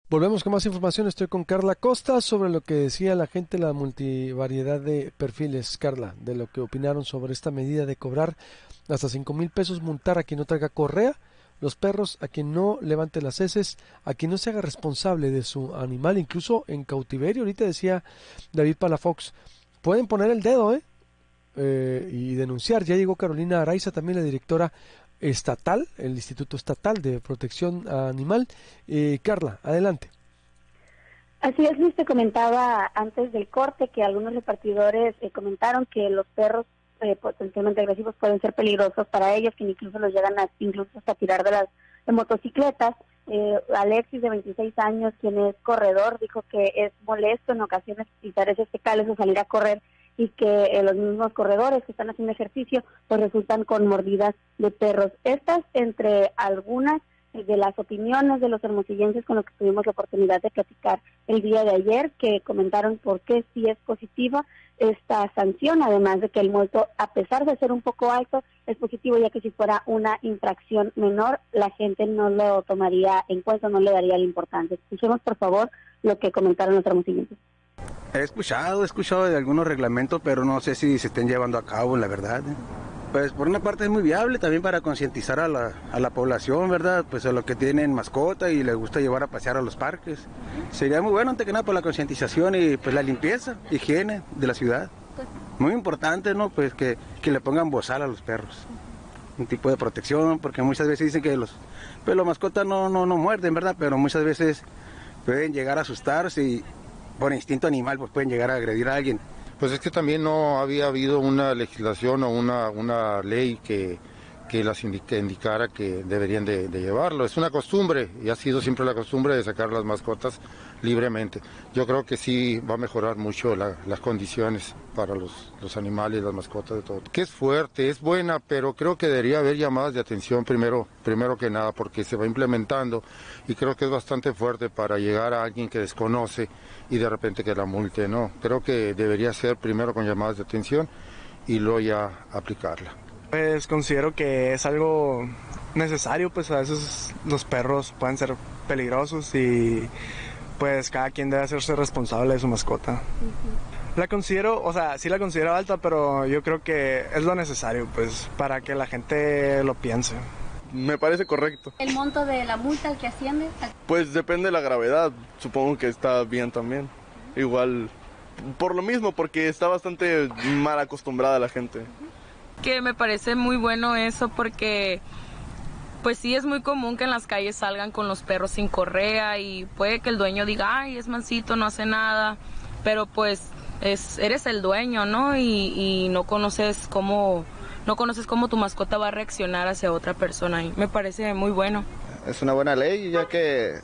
Volvemos con más información. Estoy con Carla Costa sobre lo que decía la gente, la multivariedad de perfiles. Carla, de lo que opinaron sobre esta medida de cobrar hasta 5,000 pesos, multar a quien no traiga correa, los perros, a quien no levante las heces, a quien no se haga responsable de su animal, incluso en cautiverio. Ahorita decía David Palafox, pueden poner el dedo, y denunciar. Ya llegó Carolina Araiza, también la directora estatal, el Instituto Estatal de Protección Animal. Carla, adelante. Así es, Luis, te comentaba antes del corte que algunos repartidores comentaron que los perros potencialmente agresivos pueden ser peligrosos para ellos, que incluso los llegan incluso hasta tirar de las motocicletas. Alexis, de 26 años, quien es corredor, dijo que es molesto en ocasiones pisar esos fecales o salir a correr, y que los mismos corredores que están haciendo ejercicio pues resultan con mordidas de perros. Estas entre algunas de las opiniones de los hermosillenses con los que tuvimos la oportunidad de platicar el día de ayer, que comentaron por qué sí es positiva esta sanción, además de que el monto, a pesar de ser un poco alto, es positivo, ya que si fuera una infracción menor, la gente no lo tomaría en cuenta, no le daría la importancia. Escuchemos, por favor, lo que comentaron los hermosillenses. He escuchado de algunos reglamentos, pero no sé si se estén llevando a cabo, la verdad. Pues por una parte es muy viable también para concientizar a la población, ¿verdad? Pues a los que tienen mascota y les gusta llevar a pasear a los parques. Sería muy bueno, antes que nada, por la concientización y pues la limpieza, higiene de la ciudad. Muy importante, ¿no? Pues que le pongan bozal a los perros. Un tipo de protección, porque muchas veces dicen que los mascotas no muerden, ¿verdad? Pero muchas veces pueden llegar a asustarse y por instinto animal pues pueden llegar a agredir a alguien. Pues es que también no había habido una legislación o una ley que las indicara que deberían de llevarlo. Es una costumbre y ha sido siempre la costumbre de sacar las mascotas libremente. Yo creo que sí va a mejorar mucho las condiciones para los animales, las mascotas, de todo. Que es fuerte, es buena, pero creo que debería haber llamadas de atención primero que nada, porque se va implementando y creo que es bastante fuerte para llegar a alguien que desconoce y de repente que la multe, ¿no? Creo que debería ser primero con llamadas de atención y luego ya aplicarla. Pues considero que es algo necesario, pues a veces los perros pueden ser peligrosos y pues cada quien debe hacerse responsable de su mascota. La considero, sí la considero alta, pero yo creo que es lo necesario, pues, para que la gente lo piense. Me parece correcto. ¿El monto de la multa al que asciende? Pues depende de la gravedad, supongo que está bien también. Igual, por lo mismo, porque está bastante mal acostumbrada la gente. Que me parece muy bueno eso porque pues sí es muy común que en las calles salgan con los perros sin correa y puede que el dueño diga, ay, es mansito, no hace nada, pero pues eres el dueño, ¿no? Y no conoces cómo tu mascota va a reaccionar hacia otra persona y me parece muy bueno. Es una buena ley ya que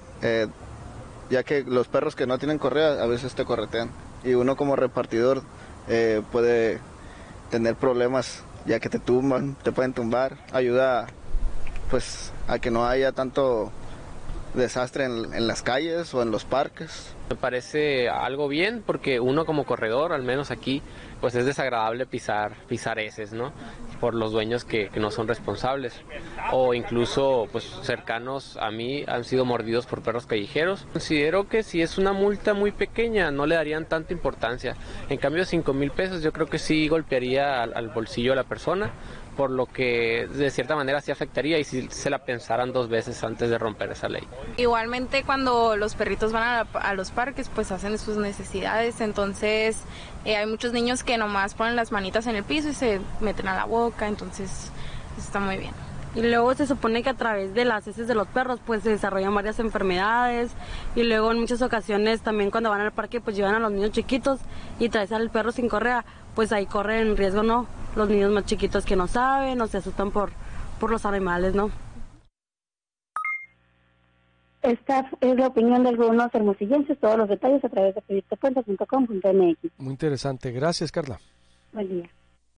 los perros que no tienen correa a veces te corretean y uno como repartidor puede tener problemas ya que te pueden tumbar. Ayuda pues a que no haya tanto desastre en las calles o en los parques. Me parece algo bien porque uno como corredor, al menos aquí, pues es desagradable pisar heces, ¿no? Por los dueños que no son responsables. O incluso pues cercanos a mí han sido mordidos por perros callejeros. Considero que si es una multa muy pequeña no le darían tanta importancia. En cambio 5,000 pesos yo creo que sí golpearía al bolsillo de la persona, por lo que de cierta manera sí afectaría y si se la pensaran 2 veces antes de romper esa ley. Igualmente cuando los perritos van a los parques pues hacen sus necesidades, entonces hay muchos niños que nomás ponen las manitas en el piso y se meten a la boca, entonces está muy bien. Y luego se supone que a través de las heces de los perros pues se desarrollan varias enfermedades y luego en muchas ocasiones también cuando van al parque pues llevan a los niños chiquitos y traes al perro sin correa, pues ahí corren riesgo, ¿no? Los niños más chiquitos que no saben o se asustan por los animales, ¿no? Esta es la opinión de algunos hermosillenses, todos los detalles a través de pedirtepuentes.com.mx. Muy interesante, gracias Carla. Buen día.